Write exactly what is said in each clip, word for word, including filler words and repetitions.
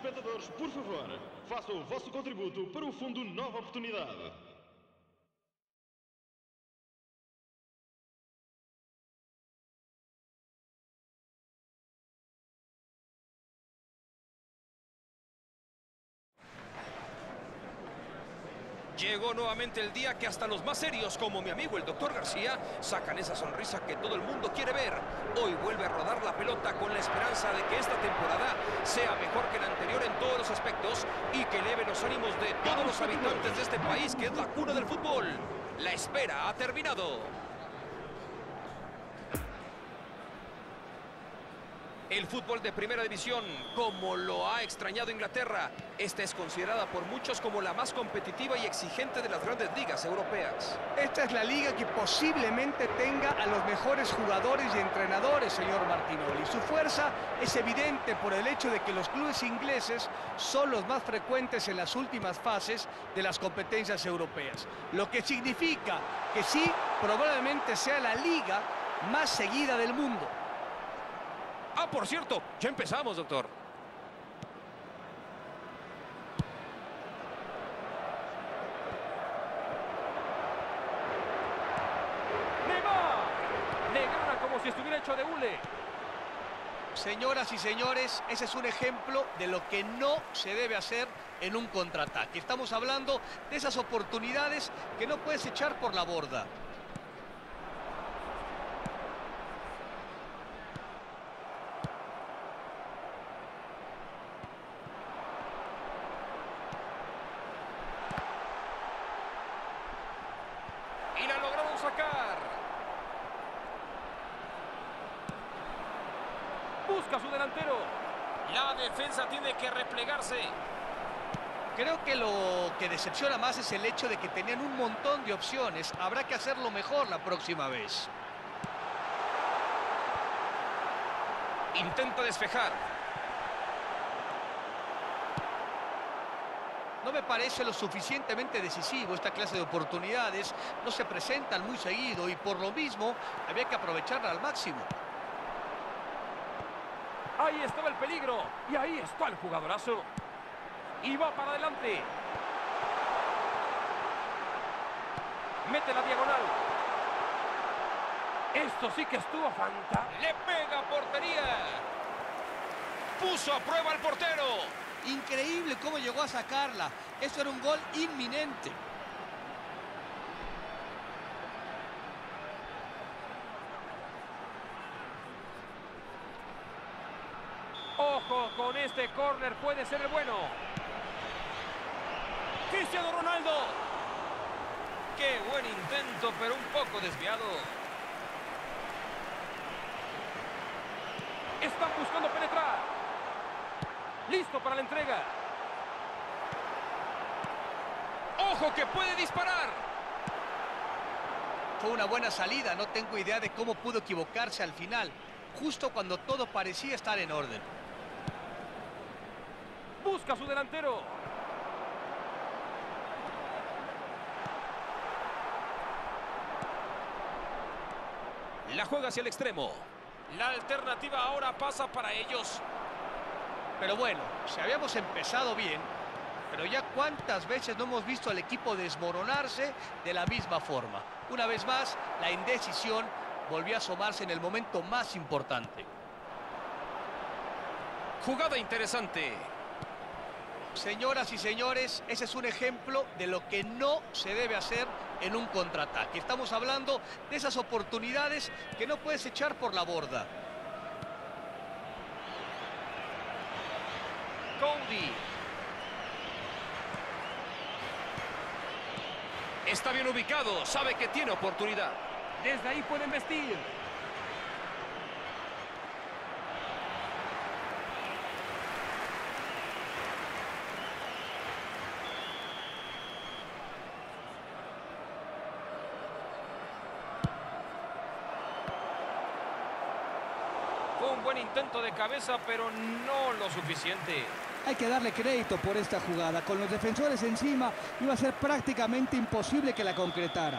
espectadores, por favor, façam o vosso contributo para o Fundo Nova Oportunidade. Llegó nuevamente el día que hasta los más serios, como mi amigo el doctor García, sacan esa sonrisa que todo el mundo quiere ver. Hoy vuelve a rodar la pelota con la esperanza de que esta temporada sea mejor que la anterior en todos los aspectos y que eleve los ánimos de todos los habitantes de este país, que es la cuna del fútbol. La espera ha terminado. El fútbol de primera división, como lo ha extrañado Inglaterra, esta es considerada por muchos como la más competitiva y exigente de las grandes ligas europeas. Esta es la liga que posiblemente tenga a los mejores jugadores y entrenadores, señor Martinoli. Su fuerza es evidente por el hecho de que los clubes ingleses son los más frecuentes en las últimas fases de las competencias europeas. Lo que significa que sí, probablemente sea la liga más seguida del mundo. Ah, por cierto, ya empezamos, doctor. ¡Neymar! Le gana como si estuviera hecho de hule. Señoras y señores, ese es un ejemplo de lo que no se debe hacer en un contraataque. Estamos hablando de esas oportunidades que no puedes echar por la borda. Y la lograron sacar. Busca a su delantero. La defensa tiene que replegarse. Creo que lo que decepciona más es el hecho de que tenían un montón de opciones. Habrá que hacerlo mejor la próxima vez. Intenta despejar. No me parece lo suficientemente decisivo. Esta clase de oportunidades no se presentan muy seguido y por lo mismo había que aprovecharla al máximo. Ahí estaba el peligro. Y ahí está el jugadorazo. Y va para adelante. Mete la diagonal. Esto sí que estuvo fantástico. Le pega a portería. Puso a prueba al portero. Increíble cómo llegó a sacarla. Eso era un gol inminente. Ojo con este córner, puede ser el bueno. Cristiano Ronaldo. Qué buen intento, pero un poco desviado. Están buscando penetrar. Listo para la entrega. ¡Ojo que puede disparar! Fue una buena salida. No tengo idea de cómo pudo equivocarse al final, justo cuando todo parecía estar en orden. Busca a su delantero. La juega hacia el extremo. La alternativa ahora pasa para ellos. Pero bueno, si habíamos empezado bien, pero ya cuántas veces no hemos visto al equipo desmoronarse de la misma forma. Una vez más, la indecisión volvió a asomarse en el momento más importante. Jugada interesante. Señoras y señores, ese es un ejemplo de lo que no se debe hacer en un contraataque. Estamos hablando de esas oportunidades que no puedes echar por la borda. Cody. Está bien ubicado, sabe que tiene oportunidad. Desde ahí pueden vestir. Fue un buen intento de cabeza, pero no lo suficiente. Hay que darle crédito por esta jugada. Con los defensores encima, iba a ser prácticamente imposible que la concretara.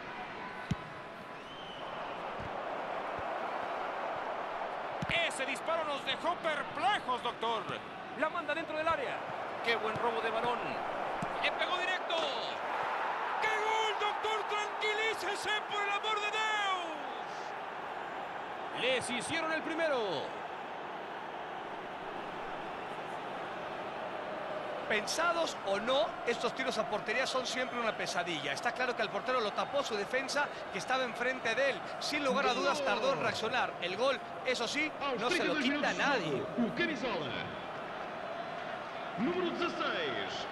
Ese disparo lejos, doctor. La manda dentro del área. ¡Qué buen robo de balón! ¡Le pegó directo! ¡Qué gol, doctor! ¡Tranquilícese, por el amor de Dios! Les hicieron el primero. Pensados o no, estos tiros a portería son siempre una pesadilla. Está claro que el portero lo tapó su defensa, que estaba enfrente de él. Sin lugar a dudas tardó en reaccionar. El gol, eso sí, no se lo quita a nadie. O camisola número dezasseis.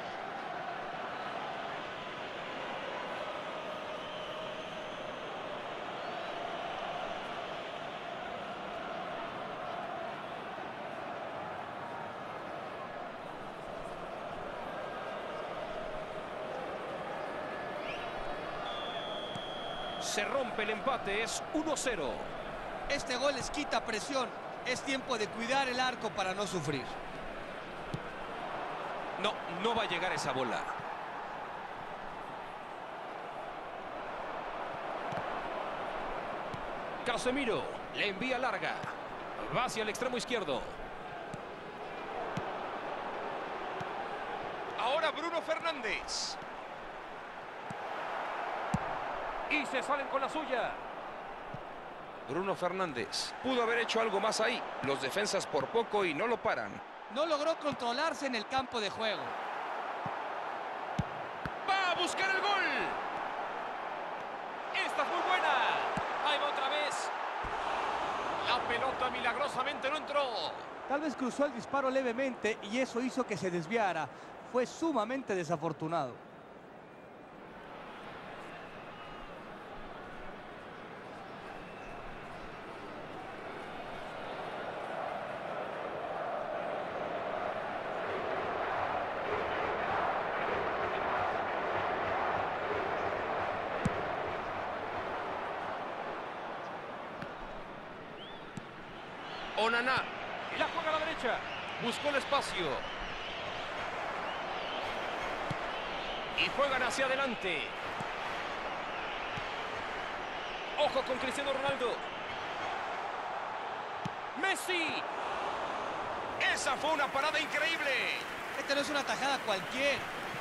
Se rompe el empate, es uno cero. Este gol les quita presión. Es tiempo de cuidar el arco para no sufrir. No, no va a llegar esa bola. Casemiro le envía larga. Va hacia el extremo izquierdo. Ahora Bruno Fernández. Y se salen con la suya. Bruno Fernández pudo haber hecho algo más ahí. Los defensas por poco y no lo paran. No logró controlarse en el campo de juego. ¡Va a buscar el gol! Esta es muy buena. Ahí va otra vez. La pelota milagrosamente no entró. Tal vez cruzó el disparo levemente y eso hizo que se desviara. Fue sumamente desafortunado. Onana. La juega a la derecha. Buscó el espacio. Y juegan hacia adelante. Ojo con Cristiano Ronaldo. Messi. Esa fue una parada increíble. Esta no es una tajada cualquiera.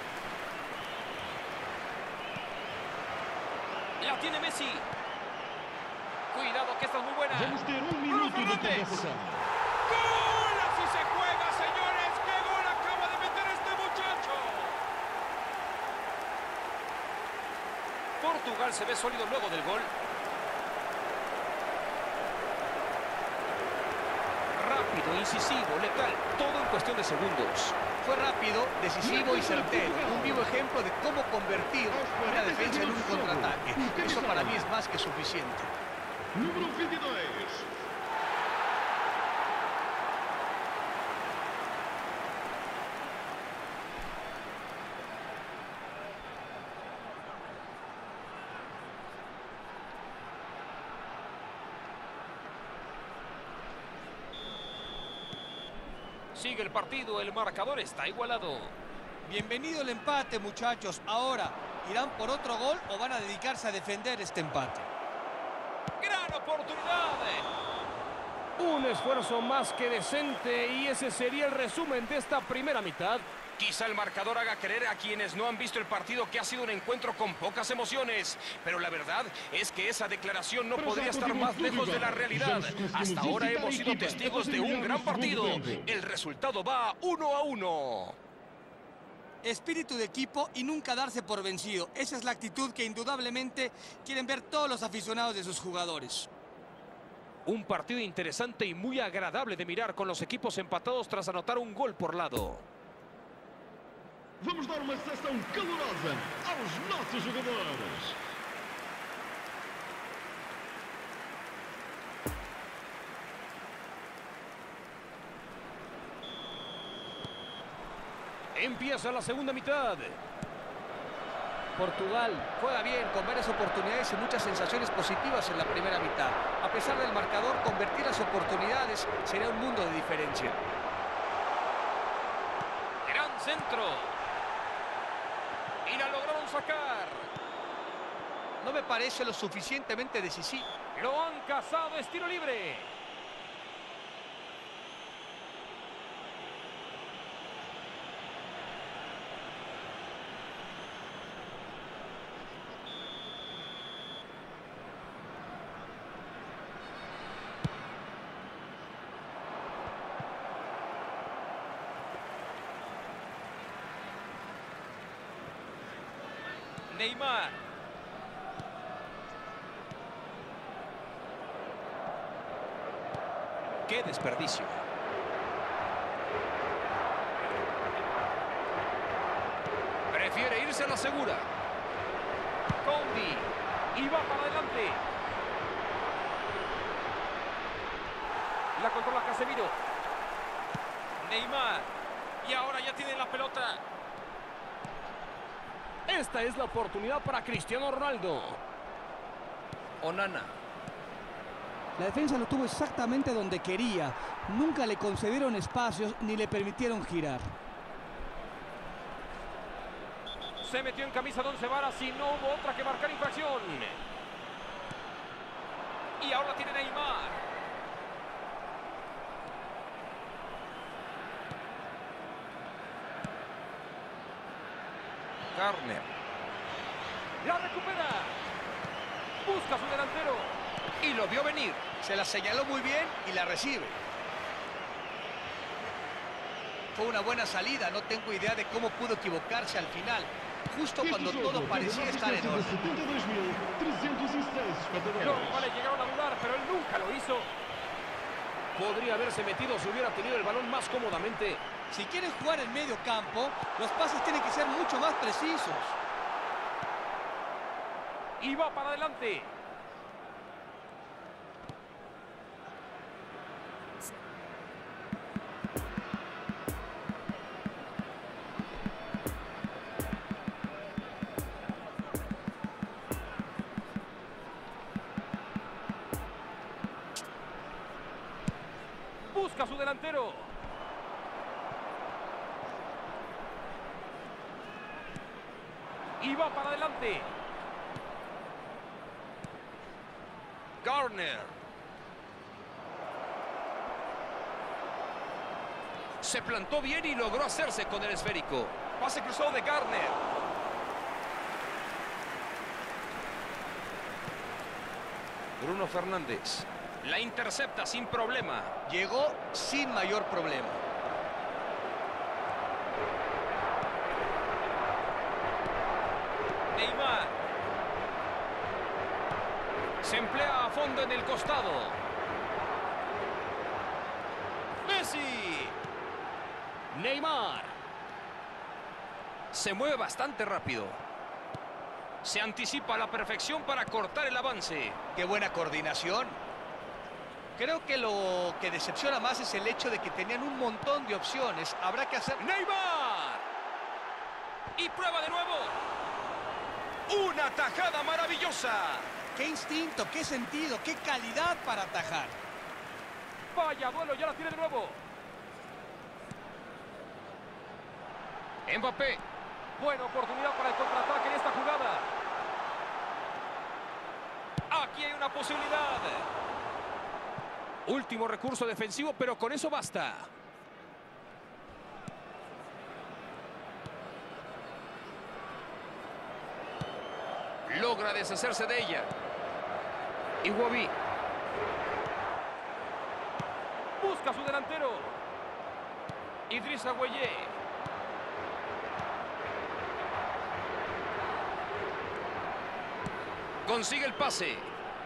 La tiene Messi. Cuidado que esta es muy buena. Vamos ter um minuto de compensação. ¡Gol! Así se juega, señores. ¡Qué gol acaba de meter este muchacho! Portugal se ve sólido luego del gol. Rápido, incisivo, letal. Todo en cuestión de segundos. Fue rápido, decisivo y certero. Un vivo ejemplo de cómo convertir una defensa en un contraataque. Eso para mí es más que suficiente. Número vinte e dois. Sigue el partido, el marcador está igualado. Bienvenido el empate, muchachos. Ahora, ¿irán por otro gol o van a dedicarse a defender este empate? ¡Gran oportunidad! Un esfuerzo más que decente y ese sería el resumen de esta primera mitad. Quizá el marcador haga creer a quienes no han visto el partido que ha sido un encuentro con pocas emociones. Pero la verdad es que esa declaración no podría estar más lejos de la realidad. Hasta ahora hemos sido testigos de un gran partido. El resultado va uno a uno. Espíritu de equipo y nunca darse por vencido. Esa es la actitud que indudablemente quieren ver todos los aficionados de sus jugadores. Un partido interesante y muy agradable de mirar con los equipos empatados tras anotar un gol por lado. Vamos dar uma sessão calorosa aos nossos jogadores. Empieza la segunda mitad. Portugal juega bien, con varias oportunidades y muchas sensaciones positivas en la primera mitad. A pesar del marcador, convertir las oportunidades sería un mundo de diferencia. Gran centro. Y la lograron sacar. No me parece lo suficientemente decisivo. Lo han cazado, es tiro libre. Neymar. ¡Qué desperdicio! Prefiere irse a la segura. Cody. Y va para adelante. La controla Casemiro. Neymar. Y ahora ya tiene la pelota. Esta es la oportunidad para Cristiano Ronaldo. Onana. La defensa lo tuvo exactamente donde quería. Nunca le concedieron espacios ni le permitieron girar. Se metió en camisa de once varas y no hubo otra que marcar infracción. Y ahora tiene Neymar. Garner. La recupera. Busca a su delantero. Y lo vio venir. Se la señaló muy bien y la recibe. Fue una buena salida, no tengo idea de cómo pudo equivocarse al final. Justo cuando todo parecía estar en orden. setenta e dois mil trezentos e seis espectadores. Los rivales llegaron a dudar, pero él nunca lo hizo. Podría haberse metido si hubiera tenido el balón más cómodamente. Si quieren jugar en medio campo, los pases tienen que ser mucho más precisos. Y va para adelante. Busca a su delantero. Y va para adelante. Garner. Se plantó bien y logró hacerse con el esférico. Pase cruzado de Garner. Bruno Fernández. La intercepta sin problema. Llegó sin mayor problema. Neymar. Se emplea a fondo en el costado. Messi. Neymar. Se mueve bastante rápido. Se anticipa a la perfección para cortar el avance. Qué buena coordinación. Creo que lo que decepciona más es el hecho de que tenían un montón de opciones. Habrá que hacer... Neymar. Y prueba de nuevo. Una tajada maravillosa. ¡Qué instinto, qué sentido, qué calidad para atajar! Vaya duelo, ya la tiene de nuevo. Mbappé. Buena oportunidad para el contraataque en esta jugada. Aquí hay una posibilidad. Último recurso defensivo, pero con eso basta. Logra deshacerse de ella. Iwobi. Busca a su delantero. Idrissa Gueye. Consigue el pase.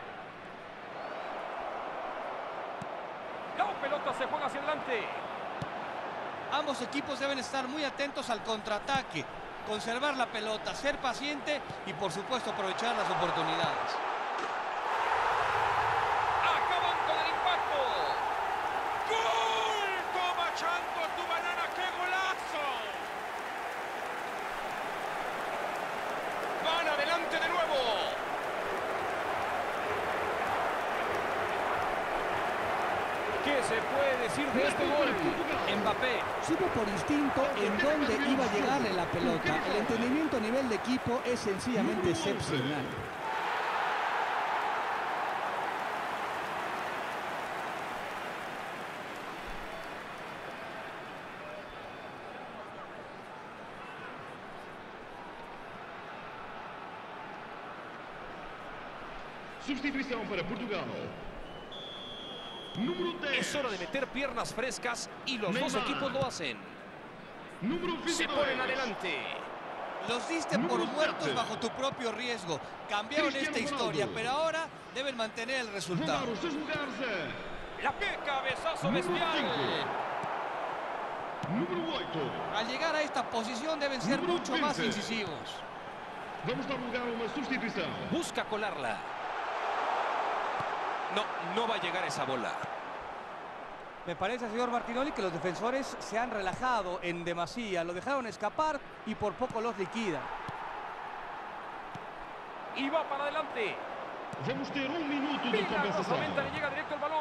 La pelota se juega hacia adelante. Ambos equipos deben estar muy atentos al contraataque, conservar la pelota, ser paciente y por supuesto aprovechar las oportunidades. Acaban con el impacto. ¡Gol! Toma Chanto tu banana, ¡qué golazo! Van adelante de nuevo. ¿Qué se puede decir de este gol? Mbappé supo por instinto en dónde iba a llegarle la pelota. El entendimiento a nivel de equipo es sencillamente excepcional. Substituição para Portugal. Número dez. Es hora de meter piernas frescas y los dos Neymar. equipos lo hacen. Número Se veintidós. ponen adelante. Los diste por muertos bajo tu propio riesgo. Cambiaron esta historia, pero ahora deben mantener el resultado. La que cabezazo bestial. Número oito. Al llegar a esta posición deben ser mucho más incisivos. Vamos dar lugar a una sustitución. Busca colarla. No, no va a llegar esa bola. Me parece, señor Martinoli, que los defensores se han relajado en demasía. Lo dejaron escapar y por poco los liquidan. Y va para adelante. Vamos ter un minuto de compensación. Milagrosamente le llega directo el balón.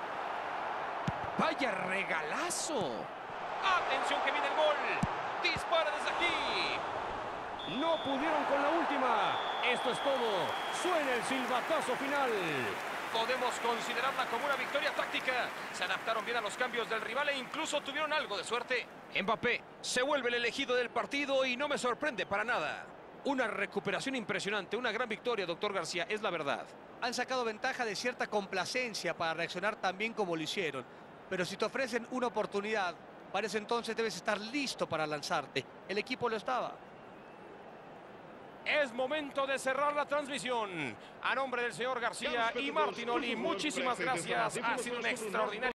¡Vaya regalazo! Atención que viene el gol. Dispara desde aquí. No pudieron con la última. Esto es todo. Suena el silbatazo final. Podemos considerarla como una victoria táctica. Se adaptaron bien a los cambios del rival e incluso tuvieron algo de suerte. Mbappé se vuelve el elegido del partido y no me sorprende para nada. Una recuperación impresionante, una gran victoria, doctor García, es la verdad. Han sacado ventaja de cierta complacencia para reaccionar tan bien como lo hicieron. Pero si te ofrecen una oportunidad, para ese entonces debes estar listo para lanzarte. El equipo lo estaba. Es momento de cerrar la transmisión. A nombre del señor García y Martinoli, muchísimas gracias. Ha sido un extraordinario